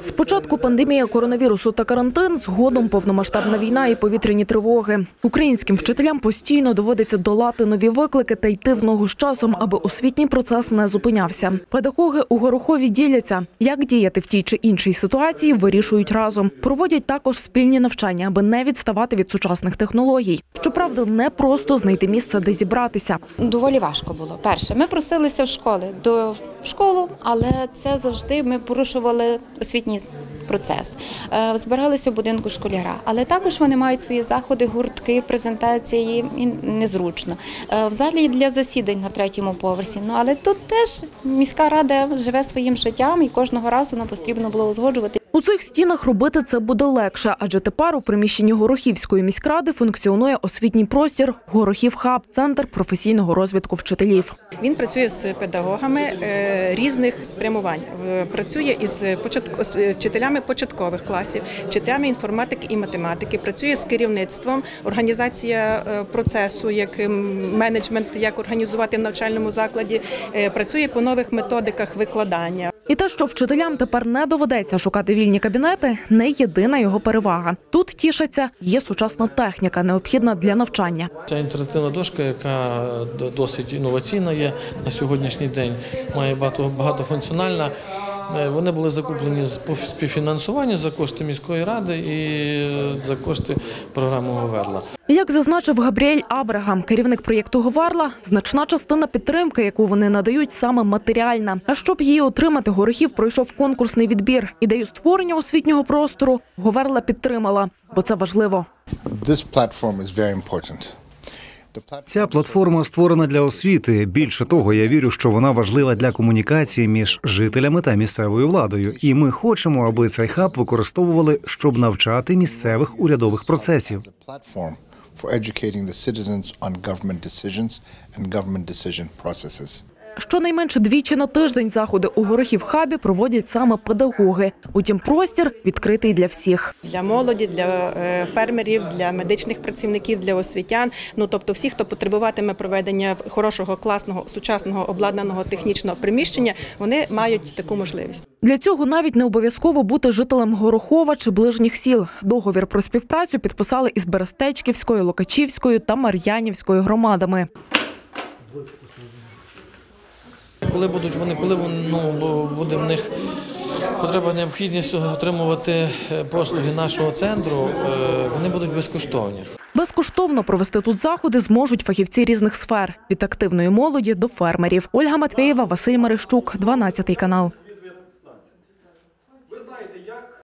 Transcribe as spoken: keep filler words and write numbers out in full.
Спочатку пандемія коронавірусу та карантин, згодом повномасштабна війна і повітряні тривоги. Українським вчителям постійно доводиться долати нові виклики та йти в ногу з часом, аби освітній процес не зупинявся. Педагоги у Горохові діляться, як діяти в тій чи іншій ситуації, вирішують разом. Проводять також спільні навчання, аби не відставати від сучасних технологій. Щоправда, не просто знайти місце, де зібратися. Доволі важко було. Перше, ми просилися в школи, до школу, але це завжди ми порушували освітній процес. Збиралися в будинку школяра, але також вони мають свої заходи, гуртки, презентації, і незручно. В залі для засідань на третьому поверсі, ну, але тут теж міська рада живе своїм життям і кожного разу нам потрібно було узгоджувати. У цих стінах робити це буде легше, адже тепер у приміщенні Горохівської міськради функціонує освітній простір «Горохів-хаб» – центр професійного розвитку вчителів. Він працює з педагогами різних спрямувань. Працює із вчителями початкових класів, вчителями інформатики і математики, працює з керівництвом, організація процесу, як менеджмент, як організувати в навчальному закладі, працює по нових методиках викладання. І те, що вчителям тепер не доведеться шукати вільні кабінети, не єдина його перевага. Тут, тішаться, є сучасна техніка, необхідна для навчання. Ця інтерактивна дошка, яка досить інноваційна є на сьогоднішній день, має багато, багатофункціональна. Вони були закуплені з співфінансування за кошти міської ради і за кошти програми «Говерла». Як зазначив Габріель Абрагам, керівник проєкту «Говерла», значна частина підтримки, яку вони надають, саме матеріальна. А щоб її отримати, Горохів пройшов конкурсний відбір. Ідею створення освітнього простору «Говерла» підтримала, бо це важливо. Ця платформа створена для освіти. Більше того, я вірю, що вона важлива для комунікації між жителями та місцевою владою. І ми хочемо, аби цей хаб використовували, щоб навчати місцевих урядових процесів. Щонайменше двічі на тиждень заходи у Горохів-хабі проводять саме педагоги. Утім, простір відкритий для всіх. Для молоді, для фермерів, для медичних працівників, для освітян. Ну, тобто всі, хто потребуватиме проведення хорошого, класного, сучасного, обладнаного технічного приміщення, вони мають таку можливість. Для цього навіть не обов'язково бути жителем Горохова чи ближніх сіл. Договір про співпрацю підписали із Берестечківською, Локачівською та Мар'янівською громадами. Коли будуть вони, коли ну, буде в них потреба, необхідність отримувати послуги нашого центру, вони будуть безкоштовні. Безкоштовно провести тут заходи зможуть фахівці різних сфер – від активної молоді до фермерів. Ольга Матвєєва, Василь Мерещук, дванадцятий канал.